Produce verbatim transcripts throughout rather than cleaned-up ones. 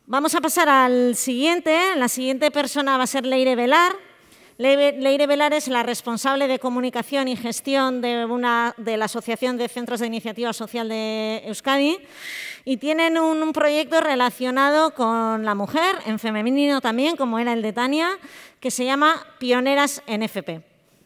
Vamos a pasar al siguiente. La siguiente persona va a ser Leire Velar. Leire Velar es la responsable de comunicación y gestión de, una, de la Asociación de Centros de Iniciativa Social de Euskadi y tienen un, un proyecto relacionado con la mujer, en femenino también, como era el de Tania, que se llama Pioneras en F P.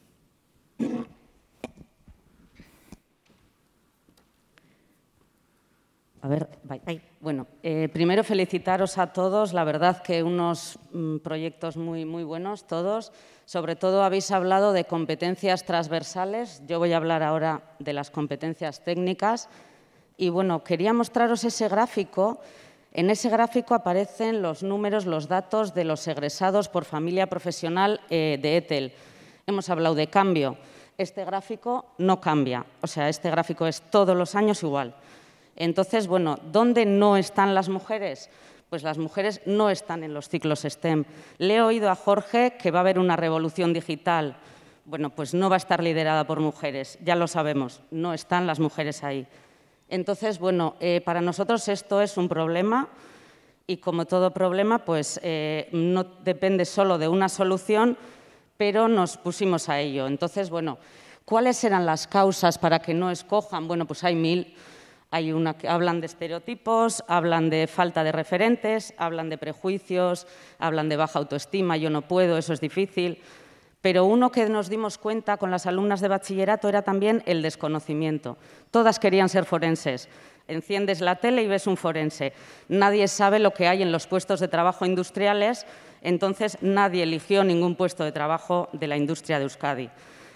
A ver, bye. Bueno, eh, primero felicitaros a todos, la verdad que unos mm, proyectos muy, muy buenos todos. Sobre todo habéis hablado de competencias transversales, yo voy a hablar ahora de las competencias técnicas. Y bueno, quería mostraros ese gráfico. En ese gráfico aparecen los números, los datos de los egresados por familia profesional eh, de E T E L. Hemos hablado de cambio. Este gráfico no cambia, o sea, este gráfico es todos los años igual. Entonces, bueno, ¿dónde no están las mujeres? Pues las mujeres no están en los ciclos STEM. Le he oído a Jorge que va a haber una revolución digital. Bueno, pues no va a estar liderada por mujeres, ya lo sabemos, no están las mujeres ahí. Entonces, bueno, eh, para nosotros esto es un problema y como todo problema, pues eh, no depende solo de una solución, pero nos pusimos a ello. Entonces, bueno, ¿cuáles eran las causas para que no escojan? Bueno, pues hay mil. Hay una que hablan de estereotipos, hablan de falta de referentes, hablan de prejuicios, hablan de baja autoestima, yo no puedo, eso es difícil. Pero uno que nos dimos cuenta con las alumnas de bachillerato era también el desconocimiento. Todas querían ser forenses. Enciendes la tele y ves un forense. Nadie sabe lo que hay en los puestos de trabajo industriales, entonces nadie eligió ningún puesto de trabajo de la industria de Euskadi.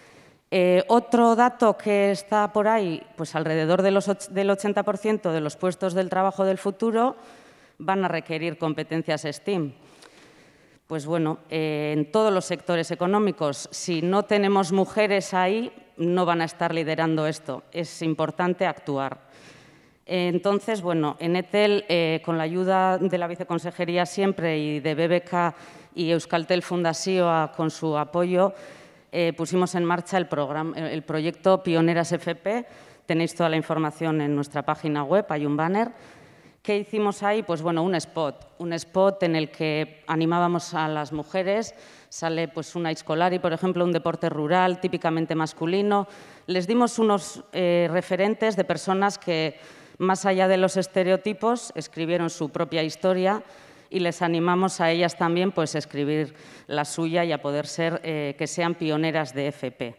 Eh, otro dato que está por ahí, pues alrededor de los, del ochenta por ciento de los puestos del trabajo del futuro van a requerir competencias STEAM. Pues bueno, eh, en todos los sectores económicos, si no tenemos mujeres ahí, no van a estar liderando esto. Es importante actuar. Eh, entonces, bueno, en E T E L, eh, con la ayuda de la Viceconsejería siempre y de B B K y Euskaltel Fundazioa con su apoyo, Eh, pusimos en marcha el, programa, el proyecto Pioneras F P. Tenéis toda la información en nuestra página web, hay un banner. ¿Qué hicimos ahí? Pues bueno, un spot, un spot en el que animábamos a las mujeres. Sale pues una Iscolari, por ejemplo, un deporte rural típicamente masculino. Les dimos unos eh, referentes de personas que, más allá de los estereotipos, escribieron su propia historia y les animamos a ellas también pues, a escribir la suya y a poder ser, eh, que sean pioneras de F P.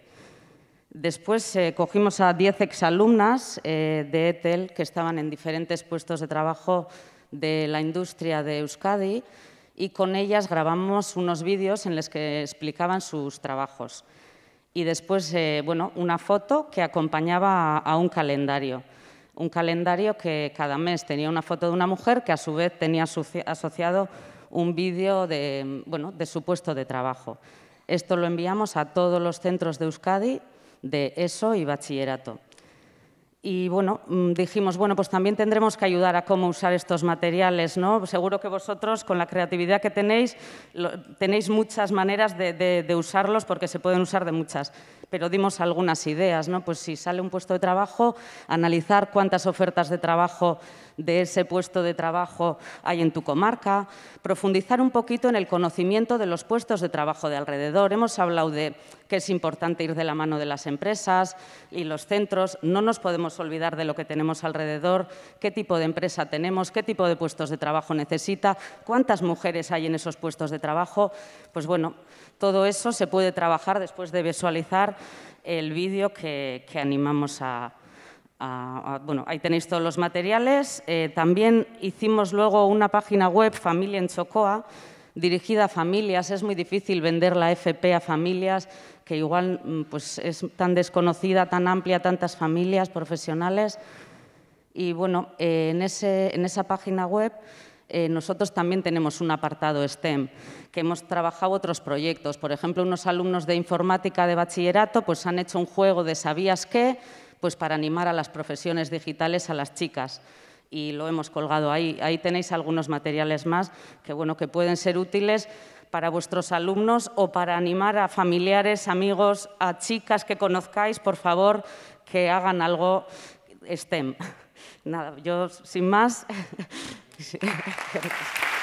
Después eh, cogimos a diez exalumnas eh, de E T E L que estaban en diferentes puestos de trabajo de la industria de Euskadi y con ellas grabamos unos vídeos en los que explicaban sus trabajos. Y después, eh, bueno, una foto que acompañaba a, a un calendario. Un calendario que cada mes tenía una foto de una mujer que a su vez tenía asociado un vídeo de, bueno, de su puesto de trabajo. Esto lo enviamos a todos los centros de Euskadi de ESO y bachillerato. Y bueno, dijimos, bueno, pues también tendremos que ayudar a cómo usar estos materiales, ¿no? Seguro que vosotros, con la creatividad que tenéis, lo, tenéis muchas maneras de, de, de usarlos porque se pueden usar de muchas. Pero dimos algunas ideas, ¿no? Pues si sale un puesto de trabajo, analizar cuántas ofertas de trabajo de ese puesto de trabajo hay en tu comarca, profundizar un poquito en el conocimiento de los puestos de trabajo de alrededor. Hemos hablado de que es importante ir de la mano de las empresas y los centros. No nos podemos olvidar de lo que tenemos alrededor, qué tipo de empresa tenemos, qué tipo de puestos de trabajo necesita, cuántas mujeres hay en esos puestos de trabajo. Pues bueno, todo eso se puede trabajar después de visualizar el vídeo que, que animamos a, a, a… Bueno, ahí tenéis todos los materiales. Eh, también hicimos luego una página web, Familia en Txokoa, dirigida a familias. Es muy difícil vender la F P a familias, que igual pues, es tan desconocida, tan amplia, tantas familias profesionales. Y bueno, eh, en, ese, en esa página web eh, nosotros también tenemos un apartado STEM, que hemos trabajado otros proyectos. Por ejemplo, unos alumnos de informática de bachillerato pues, han hecho un juego de ¿sabías qué? Pues para animar a las profesiones digitales a las chicas. Y lo hemos colgado ahí. Ahí tenéis algunos materiales más que, bueno, que pueden ser útiles para vuestros alumnos o para animar a familiares, amigos, a chicas que conozcáis, por favor, que hagan algo STEM. Nada, yo sin más…